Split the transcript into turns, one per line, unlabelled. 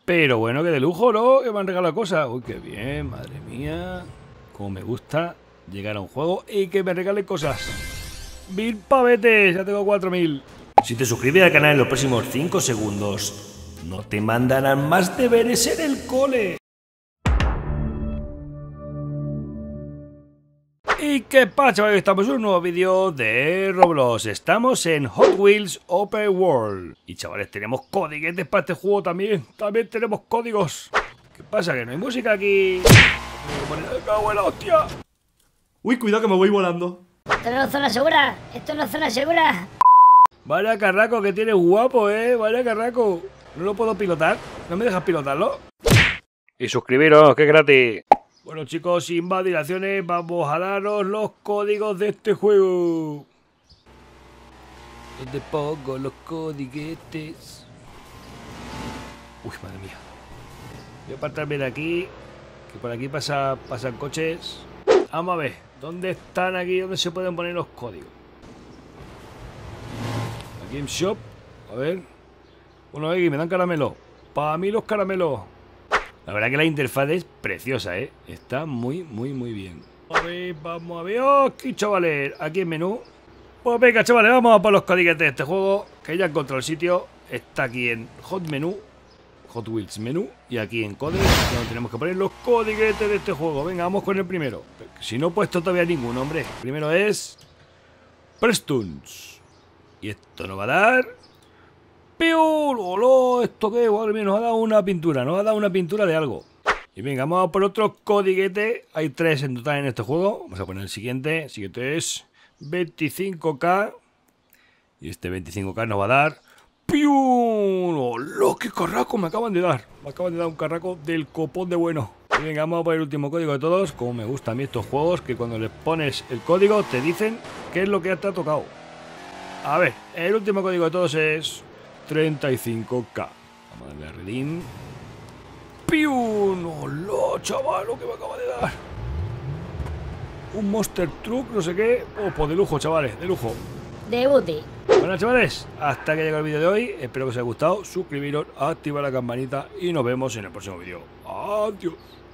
Pero bueno, que de lujo, ¿no? Que me han regalado cosas. Uy, qué bien, madre mía. Como me gusta llegar a un juego y que me regalen cosas. 1000 pavetes, ya tengo 4000. Si te suscribes al canal en los próximos 5 segundos, no te mandarán más deberes en el cole. ¿Y qué pasa, chavales? Estamos en un nuevo vídeo de Roblox. Estamos en Hot Wheels Open World. Y chavales, tenemos codiguetes para este juego también. También tenemos códigos. ¿Qué pasa? ¿Que no hay música aquí? ¡Me cago en la hostia!
Uy, cuidado que me voy volando.
Esto no es zona segura. Esto no es zona segura.
Vaya carraco que tienes guapo, vaya carraco. ¿No lo puedo pilotar? ¿No me dejas pilotarlo? Y suscribiros, que es gratis. Bueno chicos, sin más dilaciones, vamos a daros los códigos de este juego. ¿Dónde pongo los codiguetes? Uy, madre mía. Voy a apartarme de aquí, que por aquí pasan coches. Vamos a ver, ¿dónde están aquí? ¿Dónde se pueden poner los códigos? Aquí en Shop, a ver. Bueno, aquí me dan caramelo. Para mí los caramelos. La verdad que la interfaz es preciosa, Está muy bien. A ver, vamos a ver. ¡Oh, aquí, chavales! Aquí en menú. Pues venga, chavales, vamos a por los codiguetes de este juego. Que ya he encontrado el sitio. Está aquí en Hot Menú. Hot Wheels Menú. Y aquí en Code, donde tenemos que poner los codiguetes de este juego. Venga, vamos con el primero. Si no he puesto todavía ninguno, hombre. El primero es Prestuns. Y esto nos va a dar... ¡Piu! ¡Hola! ¿Esto qué? Madre mía, nos ha dado una pintura. Nos ha dado una pintura de algo. Y venga, vamos a por otro codiguete. Hay 3 en total en este juego. Vamos a poner el siguiente. El siguiente es 25K. Y este 25K nos va a dar... ¡Piu! ¡Hola! ¡Qué carraco me acaban de dar! Me acaban de dar un carraco del copón de bueno. Y venga, vamos a por el último código de todos. Como me gustan a mí estos juegos, que cuando les pones el código te dicen qué es lo que te ha tocado. A ver, el último código de todos es... 35K. Vamos a darle a redeem. ¡Piu! ¡No, chaval! Lo que me acaba de dar. Un Monster Truck, no sé qué. Oh, pues de lujo, chavales, de lujo.
De Uti.
Bueno, chavales, hasta que llega el vídeo de hoy. Espero que os haya gustado. Suscribiros, activar la campanita y nos vemos en el próximo vídeo. Adiós.